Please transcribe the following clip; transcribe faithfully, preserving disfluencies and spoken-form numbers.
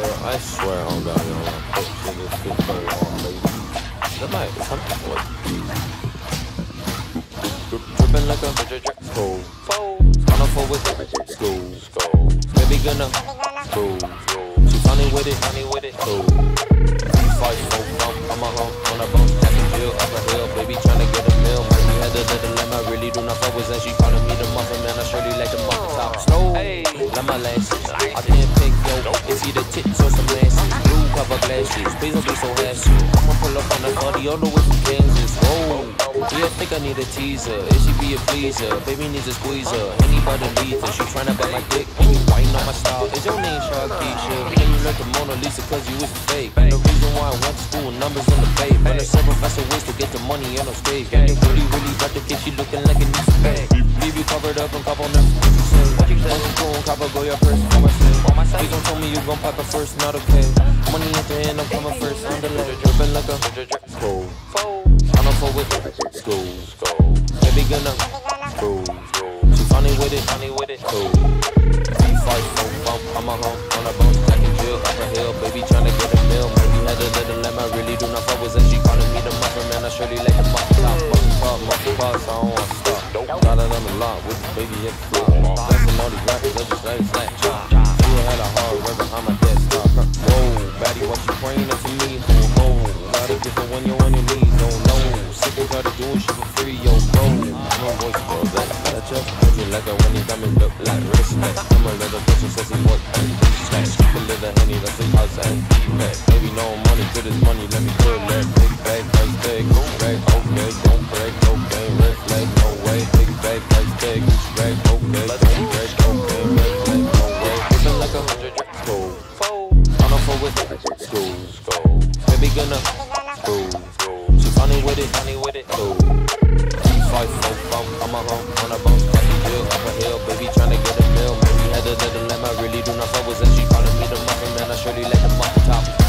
I swear on God, yo, this shit is good for on, baby. That might be something for dripping like a school. Gonna fall with it, school. Baby gonna school. She funny with it, funny with it, school. Fight so bump, I'm a home on a bump, happy hill, up a hill, baby tryna get a meal. Maybe had to let the lemon, I really do not fuck with that. She calling me the muffin, man, I surely like the muffin top. Slow, let my lashes, I can't pick yo, it's either tits or some asses. Blue cover glasses, please don't be so hasty. I'ma pull up on the party all the way from Kansas. Whoa, yeah, I think I need a teaser. Is she be a pleaser? Baby needs a squeezer. Anybody leads her, she tryna bite my dick. And you whining on my style. Is your name Sharkeisha? Can you learn the Mona Lisa cause you was fake? And the reason why I went to school, numbers on the page. But there's several faster ways to get the money on the stage. And you really, really got the kid, she looking like a new bag. Leave you covered up and couple nuts. What you say? What you say? Once you go and cop a go your first. For my sake. For my sake. Please don't tell me you gon' pop it first, not okay. Money at the end, I'm coming first. On the left, dripping like a school. I don't fuck with it. School. Baby gonna school. She funny with it, funny with it. School. Fight so bump, I'm a home on a bump, back in jail, up a hill, baby tryna get a meal. Maybe had a little lamb, I really do not fuck with that. She calling me the muffin, man, I surely like the muffin top. Muffin top, muffin top, so I don't wanna stop. Got it on the lot with the baby at the flop. Flexing all these rappers, I just let it slap chop. You had a hard work behind my desktop. Whoa, baddie, what you praying up to me? Whoa, got it different when you're on your knees, don't know. Sick and tired of doing shit for free, yo, bro. No voice for that, that you hold you like a when you got me look like respect. I'm a little bitch, says he work and respect. A little henny, that's the outside defect. Baby, no money to this money, let me put that big bag, price tag, goose bag, okay, don't break, okay, red flag, no way, big bag, price tag, goose bag, okay, don't break, okay, red flag, no way. Living like a hundred school, I don't fuck with it, school, baby gonna school, she funny with it, funny with it, school. Fight so bump, I'm a home on a bump, back in jail, up a hill, baby tryna get a meal. Maybe had a little lamb, I really do not fuck with that. She calling me the muffin, man, I surely like the muffin top.